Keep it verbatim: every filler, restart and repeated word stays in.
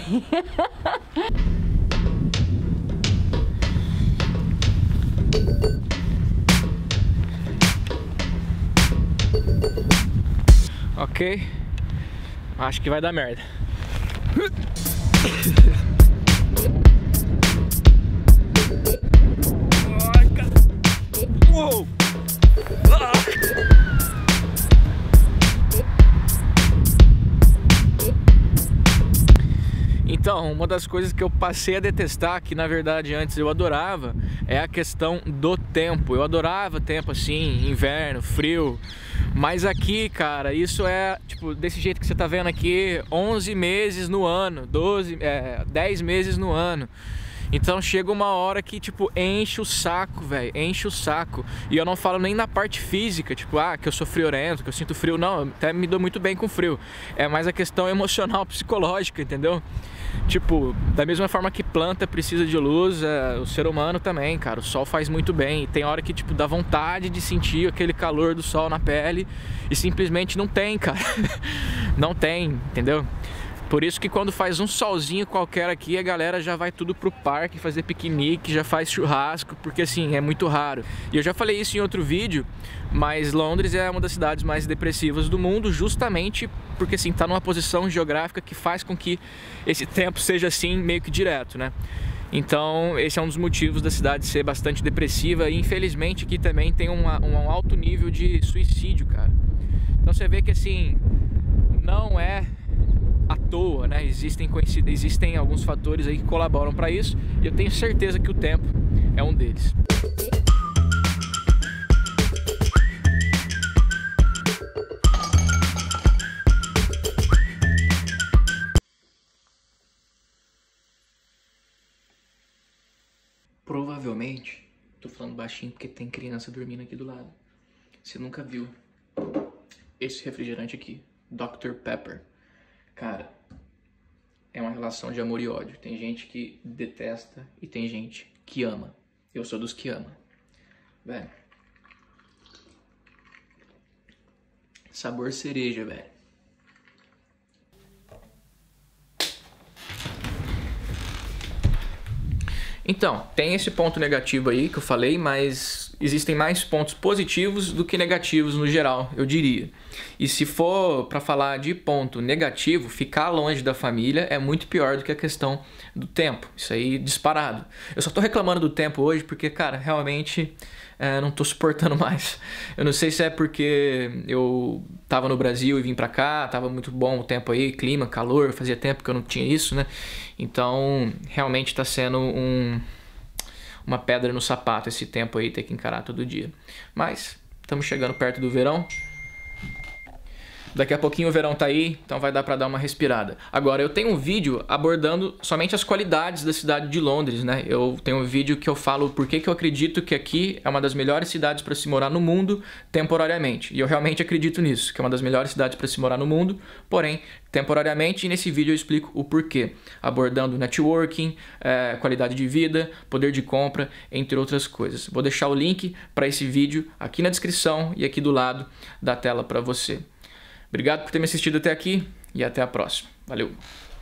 Ok, acho que vai dar merda. Uou! Então, uma das coisas que eu passei a detestar, que na verdade antes eu adorava, é a questão do tempo. Eu adorava tempo assim, inverno, frio. Mas aqui, cara, isso é, tipo, desse jeito que você tá vendo aqui, onze meses no ano, doze, é, dez meses no ano. Então chega uma hora que, tipo, enche o saco, velho, enche o saco. E eu não falo nem na parte física, tipo, ah, que eu sou friorento, que eu sinto frio. Não, eu até me dou muito bem com frio. É mais a questão emocional, psicológica, entendeu? Tipo, da mesma forma que planta precisa de luz, é, o ser humano também, cara. O sol faz muito bem. E tem hora que, tipo, dá vontade de sentir aquele calor do sol na pele e simplesmente não tem, cara. Não tem, entendeu? Por isso que quando faz um solzinho qualquer aqui, a galera já vai tudo pro parque fazer piquenique, já faz churrasco, porque assim, é muito raro. E eu já falei isso em outro vídeo, mas Londres é uma das cidades mais depressivas do mundo, justamente porque assim, tá numa posição geográfica que faz com que esse tempo seja assim, meio que direto, né? Então, esse é um dos motivos da cidade ser bastante depressiva e infelizmente aqui também tem uma, um alto nível de suicídio, cara. Então você vê que assim, não é à toa, né? Existem, existem alguns fatores aí que colaboram para isso e eu tenho certeza que o tempo é um deles. Provavelmente, tô falando baixinho porque tem criança dormindo aqui do lado. Você nunca viu esse refrigerante aqui, doutor Pepper. Cara, é uma relação de amor e ódio. Tem gente que detesta e tem gente que ama. Eu sou dos que ama. Velho. Sabor cereja, velho. Então, tem esse ponto negativo aí que eu falei, mas existem mais pontos positivos do que negativos no geral, eu diria. E se for para falar de ponto negativo, ficar longe da família é muito pior do que a questão do tempo. Isso aí disparado. Eu só tô reclamando do tempo hoje porque, cara, realmente é, não tô suportando mais. Eu não sei se é porque eu tava no Brasil e vim pra cá, tava muito bom o tempo aí, clima, calor, fazia tempo que eu não tinha isso, né? Então, realmente tá sendo um, uma pedra no sapato esse tempo aí, ter que encarar todo dia. Mas, estamos chegando perto do verão. Daqui a pouquinho o verão tá aí, então vai dar pra dar uma respirada. Agora, eu tenho um vídeo abordando somente as qualidades da cidade de Londres, né? Eu tenho um vídeo que eu falo por que que eu acredito que aqui é uma das melhores cidades para se morar no mundo temporariamente. E eu realmente acredito nisso, que é uma das melhores cidades para se morar no mundo, porém, temporariamente. E nesse vídeo eu explico o porquê, abordando networking, é, qualidade de vida, poder de compra, entre outras coisas. Vou deixar o link para esse vídeo aqui na descrição e aqui do lado da tela para você. Obrigado por ter me assistido até aqui e até a próxima. Valeu!